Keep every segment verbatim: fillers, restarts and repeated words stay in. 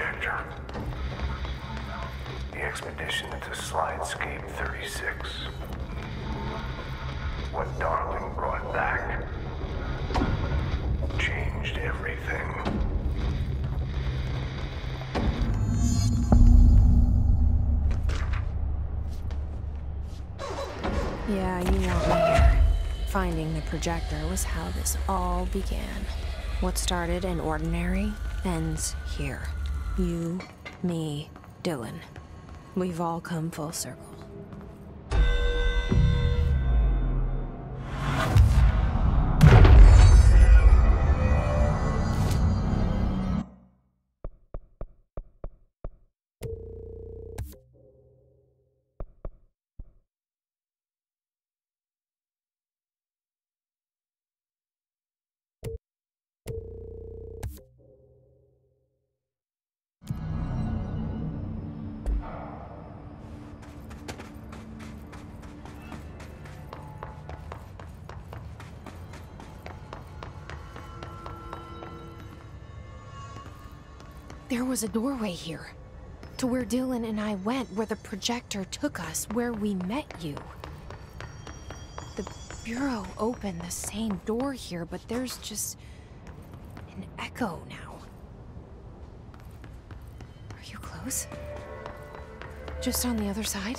projector. The expedition to Slidescape thirty-six. What Darling brought back changed everything. Yeah, you want me here. Finding the projector was how this all began. What started in Ordinary ends here. You, me, Dylan. We've all come full circle. There was a doorway here, to where Dylan and I went, where the projector took us, where we met you. The Bureau opened the same door here, but there's just an echo now. Are you close? Just on the other side?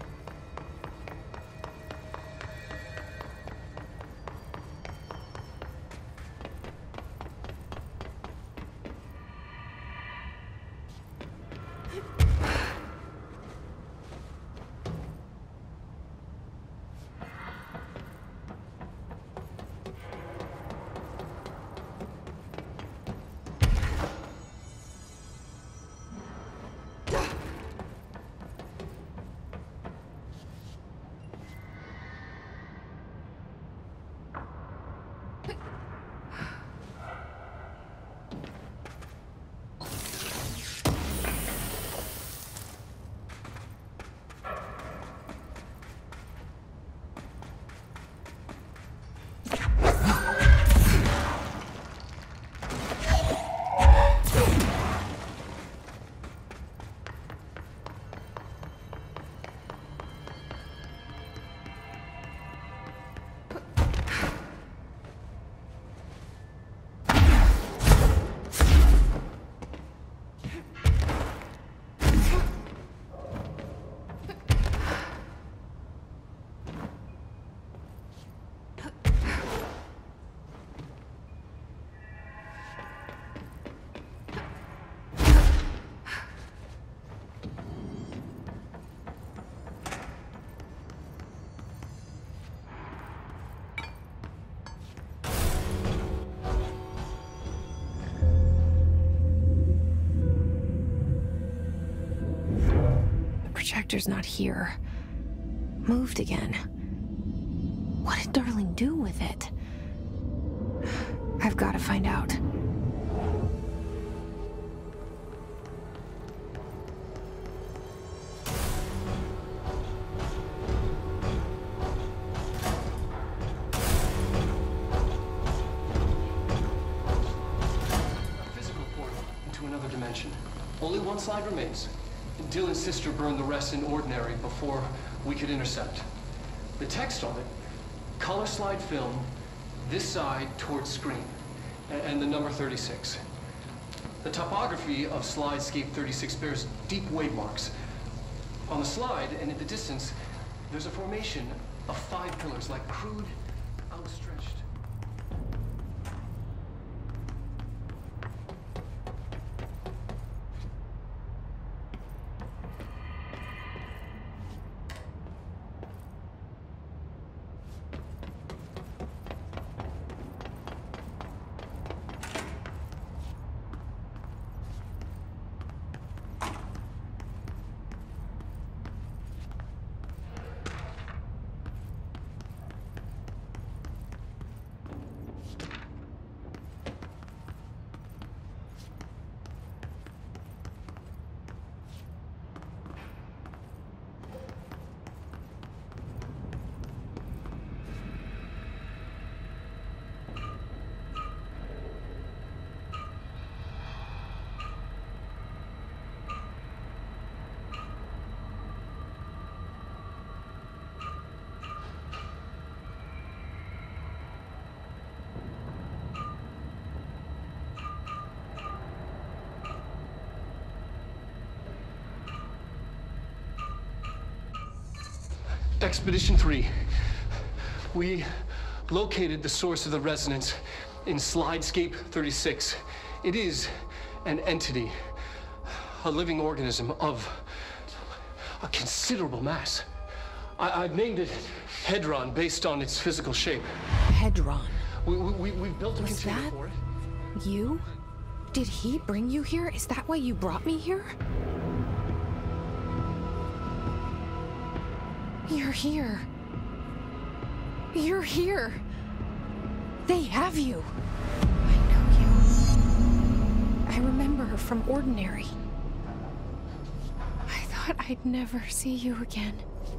Projector's not here. Moved again. What did Darling do with it? I've got to find out. A physical portal into another dimension. Only one side remains. Dylan's sister burned the rest in Ordinary before we could intercept. The text on it, color slide film, this side towards screen, and the number thirty-six. The topography of Slidescape thirty-six bears deep wave marks. On the slide and in the distance, there's a formation of five pillars, like crude, outstretched. Expedition three. We located the source of the resonance in Slidescape thirty-six. It is an entity, a living organism of a considerable mass. I I've named it Hedron based on its physical shape. Hedron. We, we, we've built a Was container that for it. you? Did he bring you here? Is that why you brought me here? You're here. You're here. They have you. I know you. I remember her from Ordinary. I thought I'd never see you again.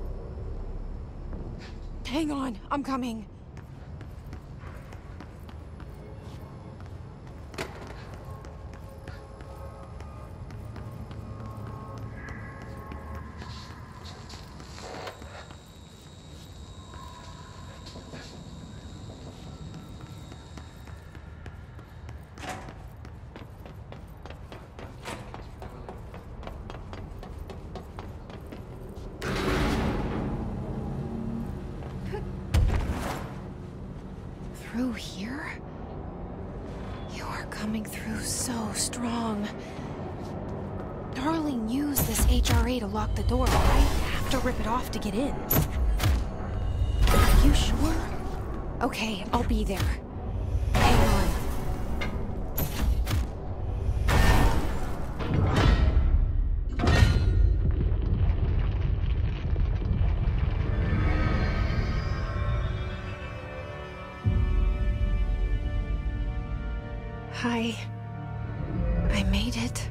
Hang on, I'm coming. Through here? You are coming through so strong. Darling used this H R A to lock the door, but I have to rip it off to get in. Are you sure? Okay, I'll be there. Hang on. Hi. I made it.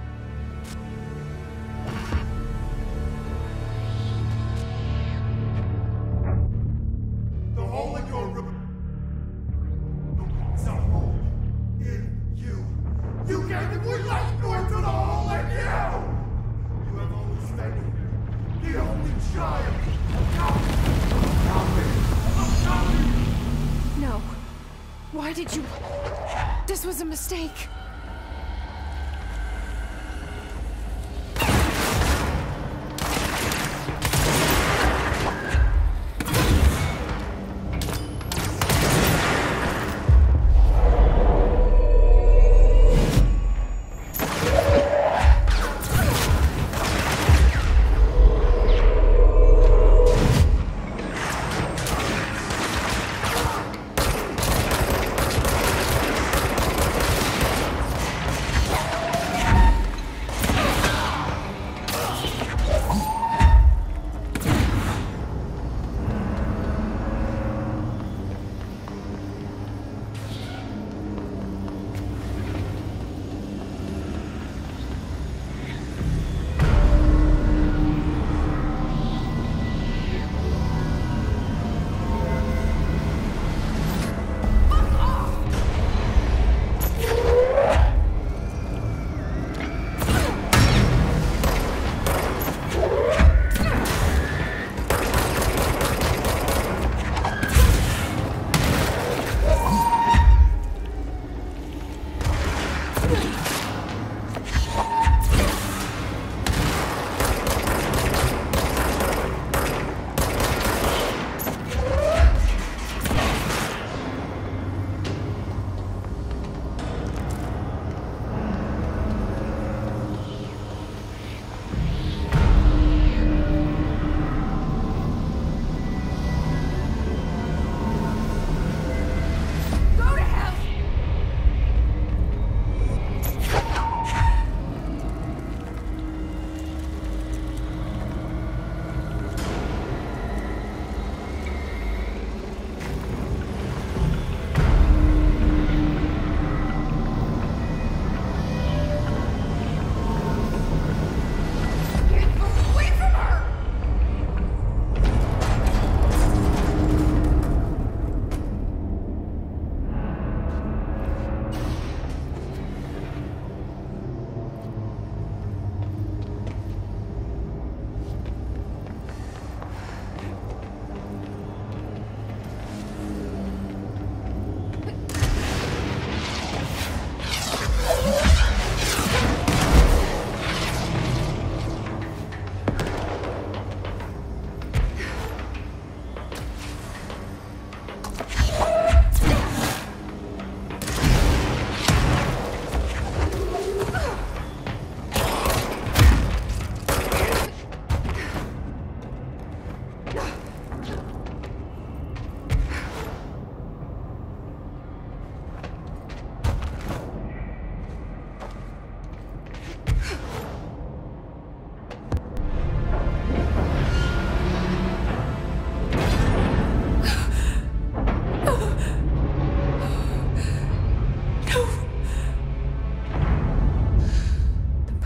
The hole in your room. It's a hole in you. You gave the green light door to the hole in you! You have always been here. The only child of copy. Of copy. No. Why did you... This was a mistake.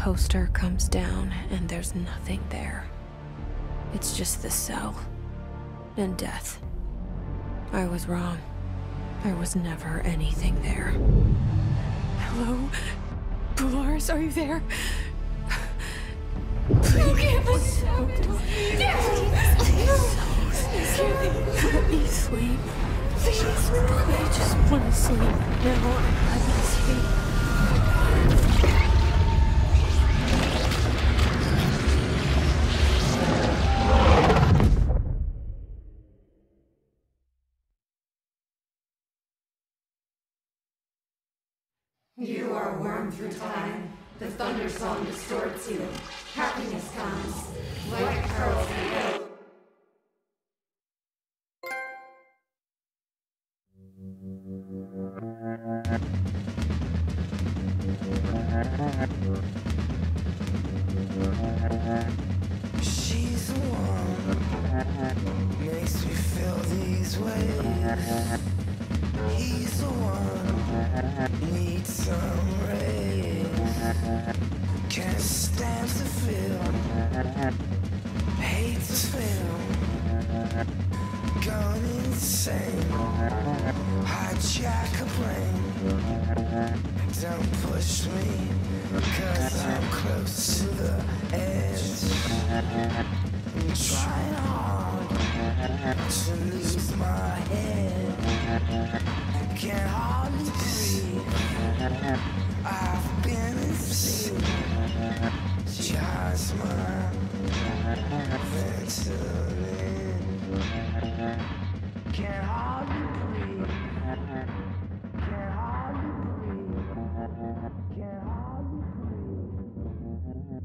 poster comes down and there's nothing there. It's just the cell and death. I was wrong. There was never anything there. Hello? Polaris, are you there? Please give us shelter. Let me sleep. Please. I just want to sleep now. Let me sleep. You are worn through time. The thunder song distorts you. Happiness comes. White pearls and gold. She's the one makes me feel these ways. He's the one needs some rays. Can't stand to feel, hate to feel, gone insane. Hijack a plane. Don't push me, cause I'm close to the edge. I'm trying hard to lose my head. Can't hardly breathe. I've been in sleep. Just my Ventolin. Can't hardly breathe. Can't hardly breathe. Can't hardly breathe.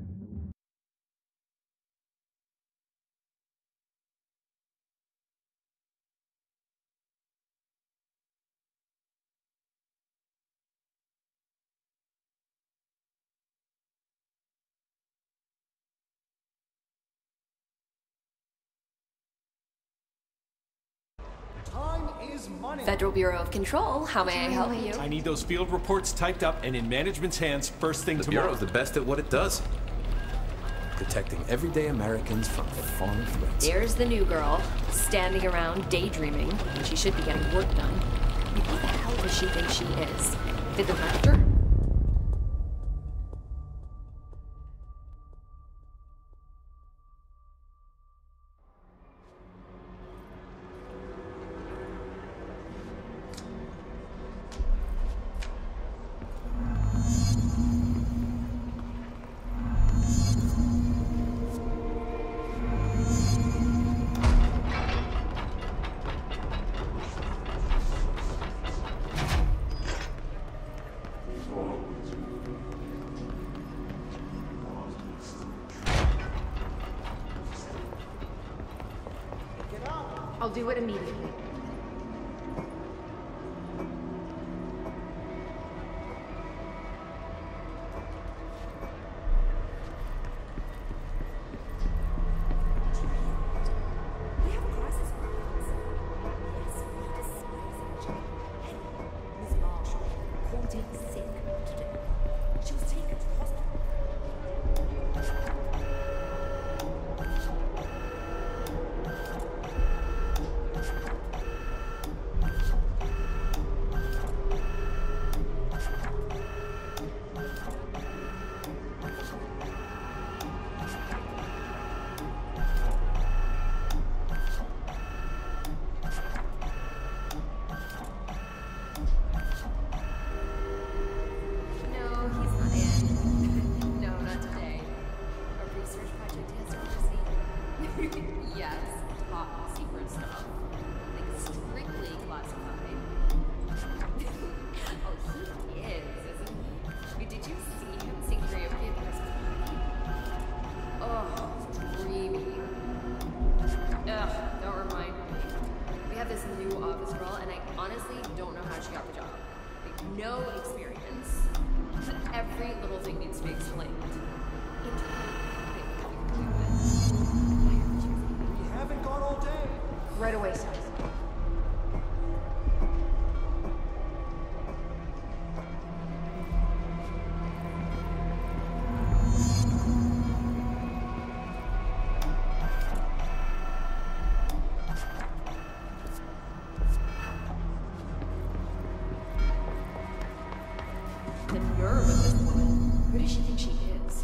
Federal Bureau of Control, how may I help you? I need those field reports typed up and in management's hands first thing the tomorrow. The Bureau's the best at what it does. Protecting everyday Americans from foreign threats. There's the new girl, standing around daydreaming when she should be getting work done. Who the hell does she think she is? The director? I'll do it immediately. Right away, sir. the nerve of this woman. Who does she think she is?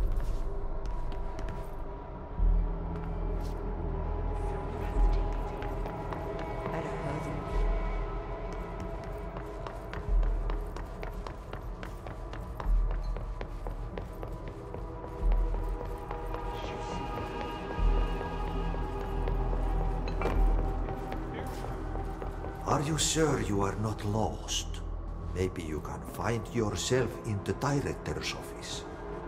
Are you sure you are not lost? Maybe you can find yourself in the director's office.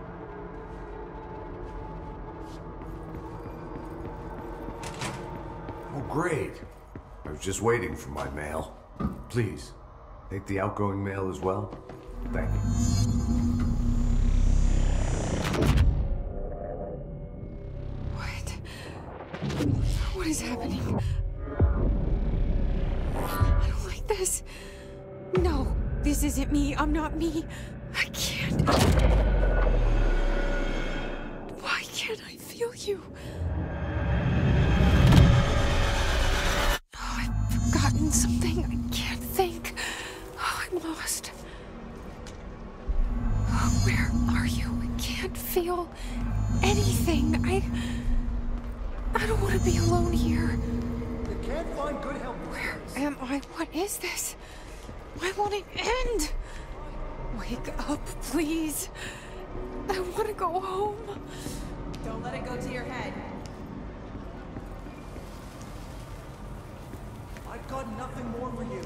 Oh, great. I was just waiting for my mail. Please, take the outgoing mail as well. Thank you. What? What is happening? I don't like this. No, this isn't me. I'm not me. I can't. Why can't I feel you? Oh, I've forgotten something. I can't think. Oh, I'm lost. Oh, where are you? I can't feel anything. I... I don't want to be alone here. You can't find good help. Where am I? What is this? Why won't it end? Wake up, please. I want to go home. Don't let it go to your head. I've got nothing more for you.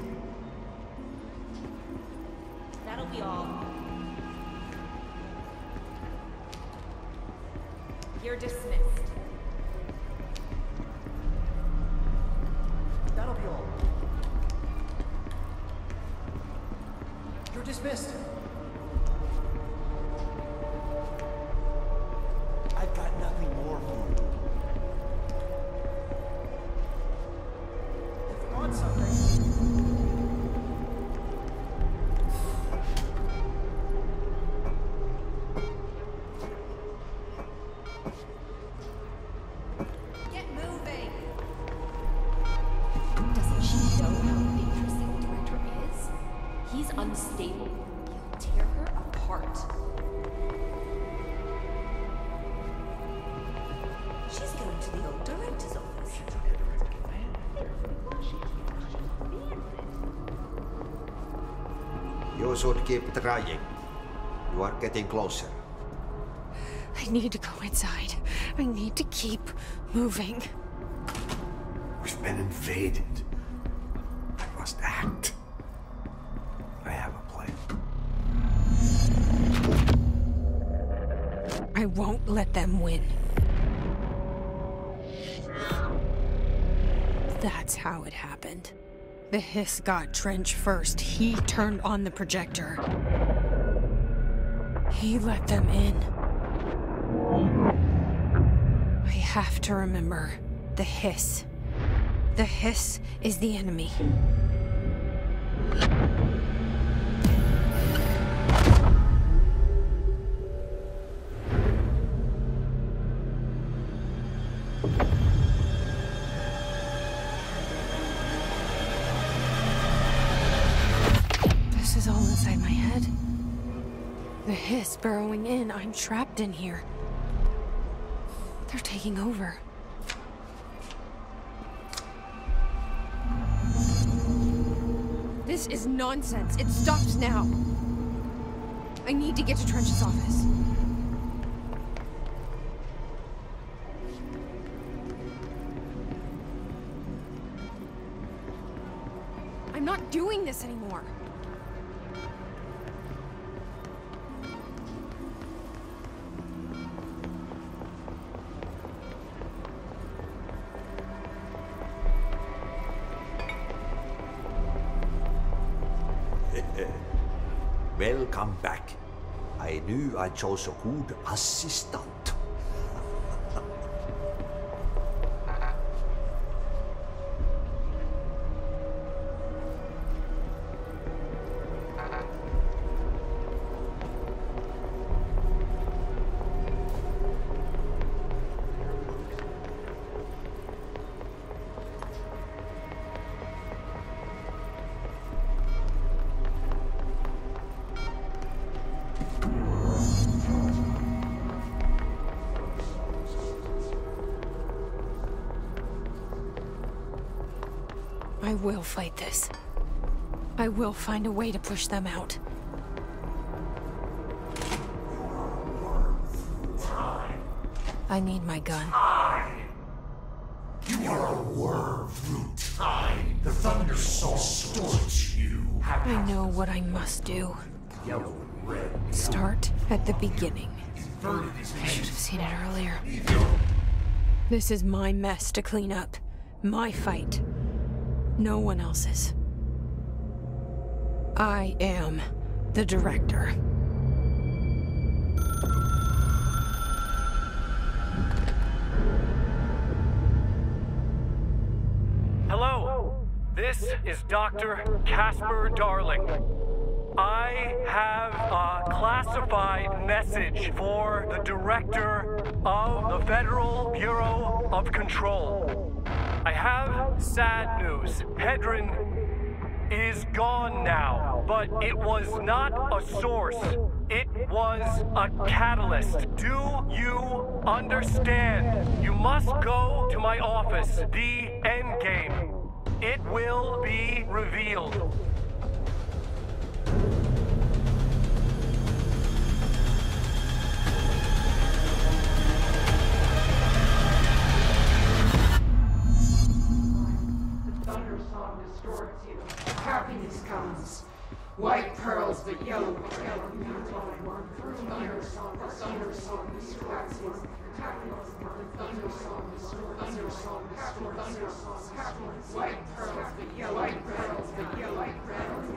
That'll be all. You're dismissed. That'll be all. You're dismissed. I've got nothing more for you. I forgot something. Get moving! Doesn't she know how dangerous the old director is? He's unstable. He'll tear her apart. She's going to the old director's office. You should keep trying. You are getting closer. I need to go inside. I need to keep moving. We've been invaded. I must act. I have a plan. I won't let them win. That's how it happened. The Hiss got Trench first. He turned on the projector. He let them in. I have to remember the Hiss. The Hiss is the enemy. This is all inside my head. The Hiss burrowing in. I'm trapped in here. They're taking over. This is nonsense. It stops now. I need to get to Trench's office. I'm not doing this anymore. Welcome back. I knew I chose a good assistant. will fight this. I will find a way to push them out. I need my gun. You are a worm through time. The Thunder Soul distorts you. I know what I must do. Start at the beginning. I should have seen it earlier. This is my mess to clean up. My fight. No one else's. I am the director. Hello, this is Doctor Casper Darling. I have a classified message for the director of the Federal Bureau of Control. I have sad news. Hedron is gone now, but it was not a source. It was a catalyst. Do you understand? You must go to my office, the Endgame. It will be revealed. Happiness comes. White pearls, but yellow pearls. Thunder song, thunder song, distracts you. Thunder song, thunder song, thunder song, happiness. White pearls, but yellow, white pearls, but yellow, white pearls.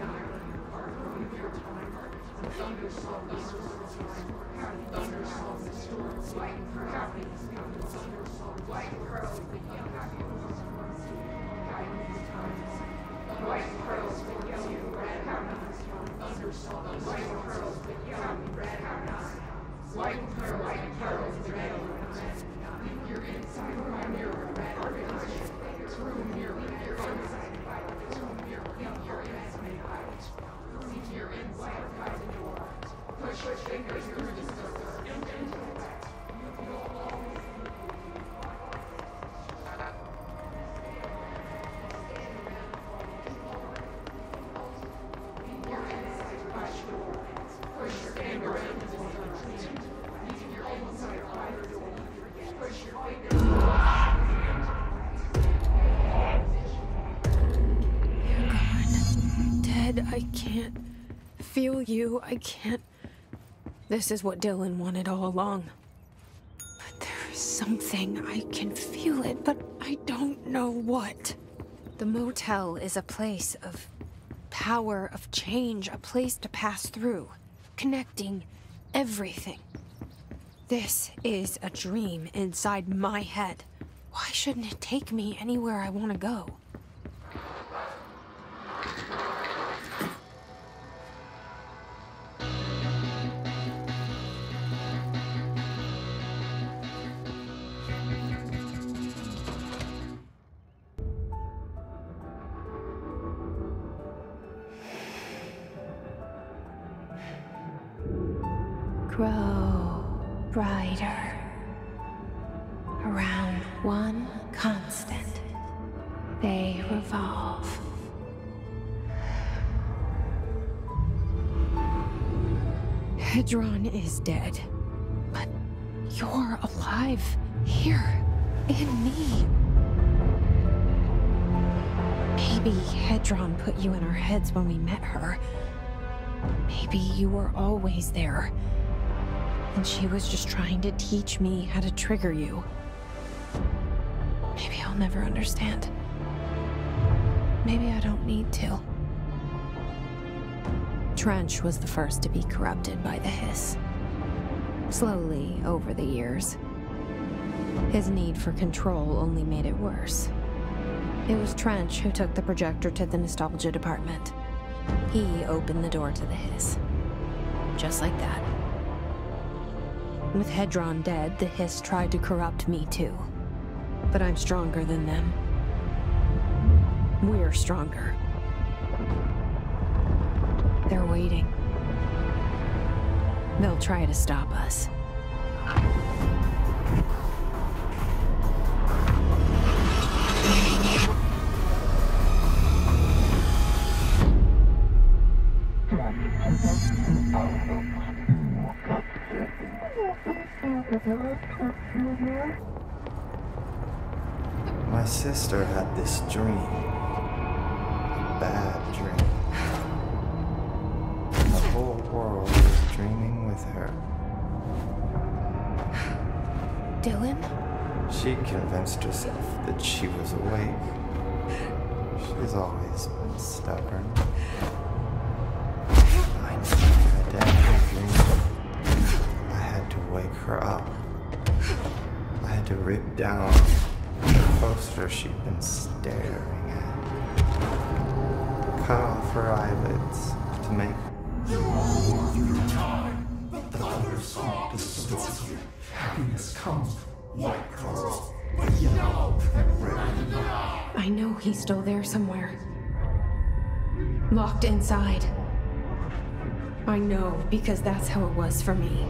Thunder song, thunder song, distorts. White pearls, happiness. Thunder song, white pearls, but yellow, happiness. White pearls, but yellow, red, happiness. Thunder song, white pearls, but yellow, red, happiness. White pearl, white pearls, but yellow, red. You're inside my mirror, red, happiness. True mirror, you're inside my true mirror, you're inside out. See your inside out the door. Push your fingers through the surface. You'll always I can't feel you. I can't. This is what Dylan wanted all along. But there's something. I can feel it, but I don't know what. The motel is a place of power, of change, a place to pass through, connecting everything. This is a dream inside my head. Why shouldn't it take me anywhere I want to go? Grow brighter around one constant. They revolve. Hedron is dead, but you're alive here in me. Maybe Hedron put you in our heads when we met her. Maybe you were always there. And she was just trying to teach me how to trigger you. Maybe I'll never understand. Maybe I don't need to. Trench was the first to be corrupted by the hiss. Slowly, over the years. His need for control only made it worse. It was Trench who took the projector to the nostalgia department. He opened the door to the hiss. Just like that. With Hedron dead, the hiss tried to corrupt me too. But I'm stronger than them. We're stronger. They're waiting. They'll try to stop us. My sister had this dream. A bad dream. And the whole world was dreaming with her. Dylan? She convinced herself that she was awake. She's always been stubborn. I knew her dad dream. I had to wake her up. I had to rip down the poster she'd been staring at. Cut off her eyelids to make The other side of the story. Happiness comes from white pearls, but yellow and red now. I know he's still there somewhere. Locked inside. I know, because that's how it was for me.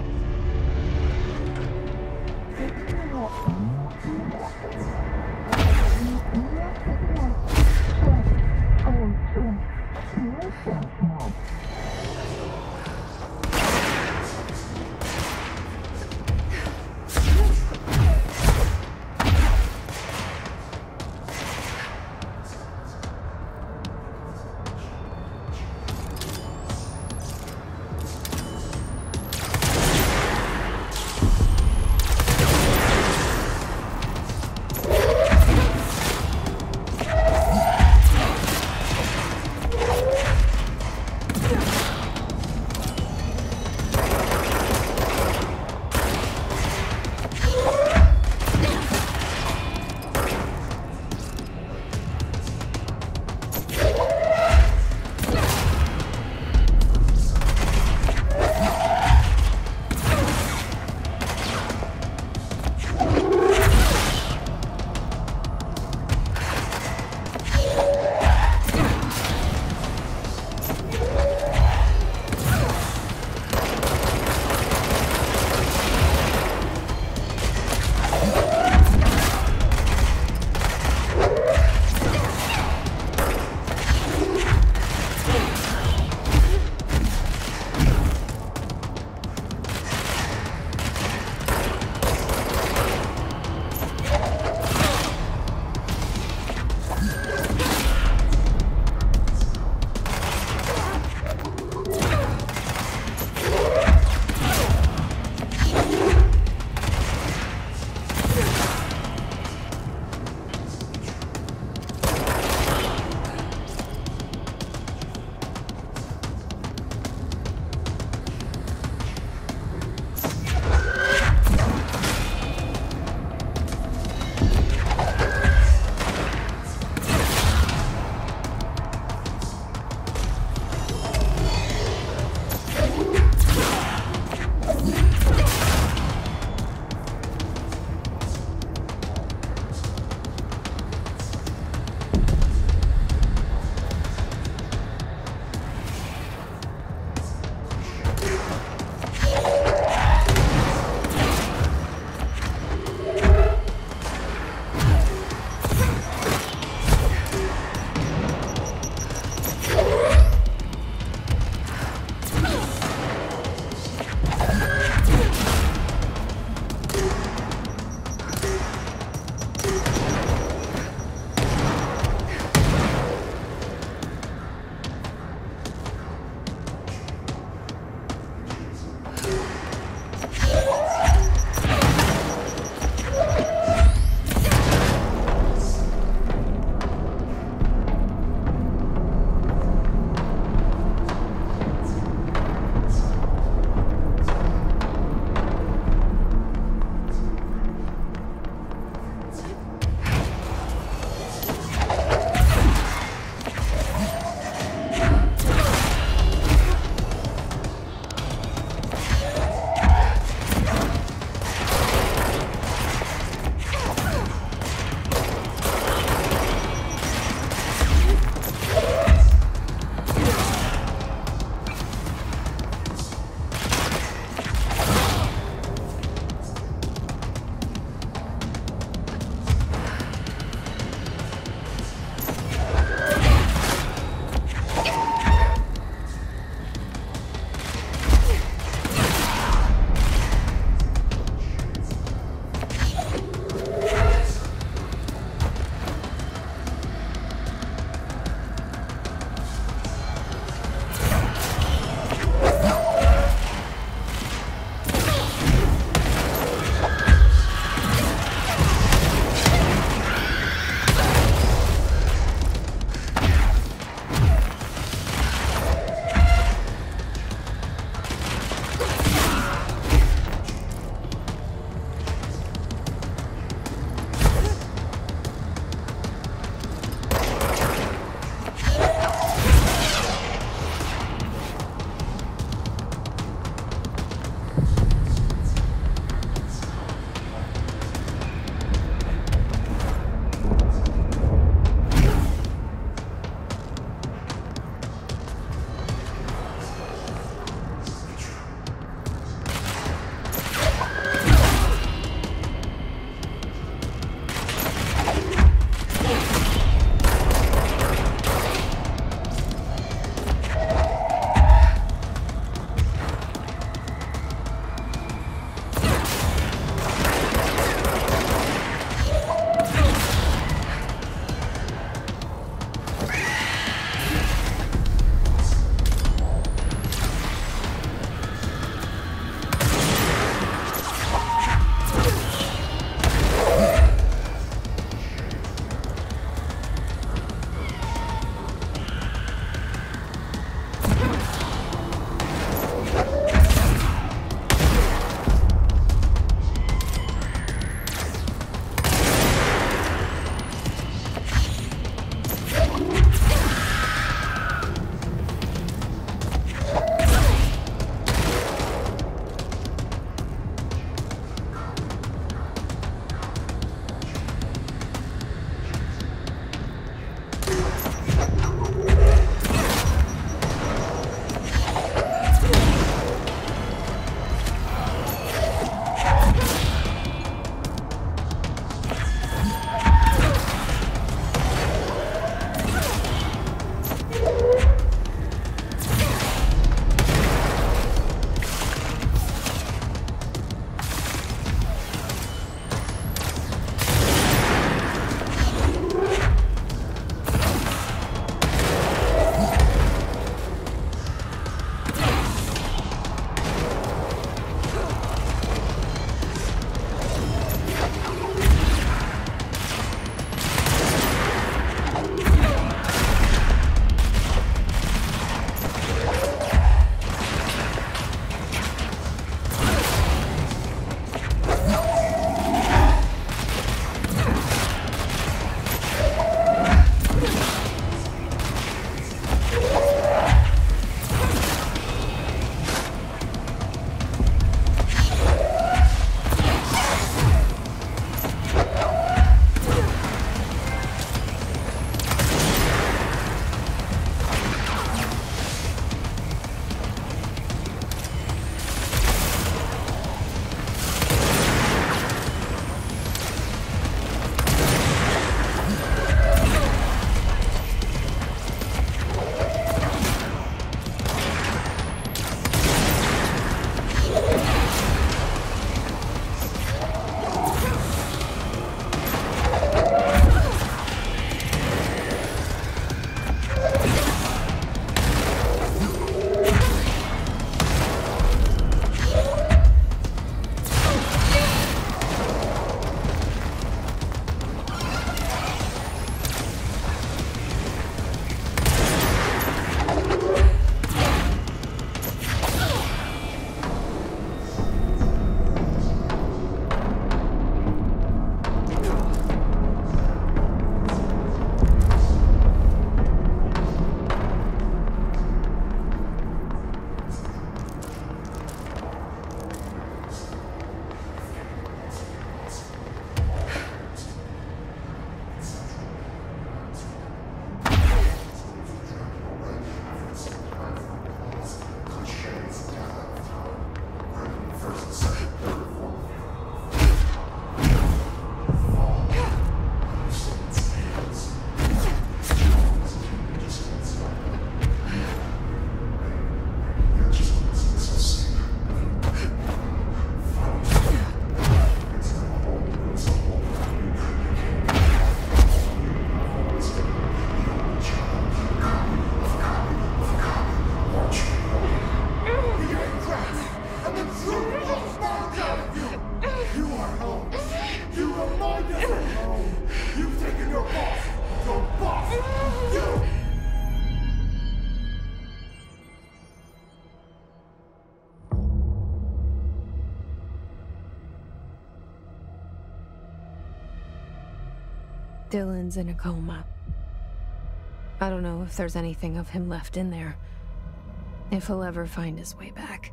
Dylan's in a coma. I don't know if there's anything of him left in there. If he'll ever find his way back.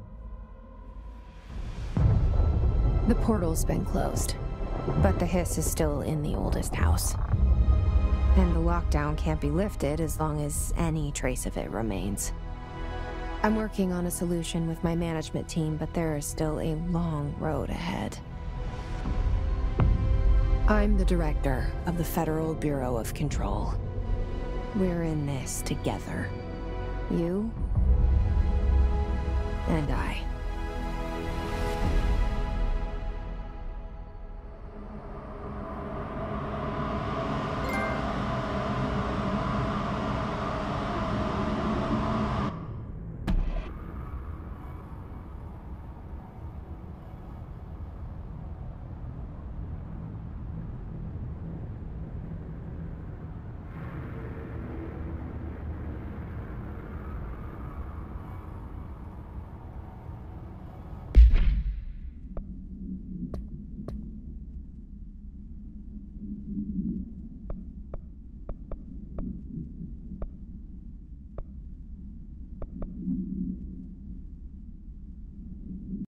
The portal's been closed, but the hiss is still in the oldest house. And the lockdown can't be lifted as long as any trace of it remains. I'm working on a solution with my management team, but there is still a long road ahead. I'm the director of the Federal Bureau of Control. We're in this together. You and I.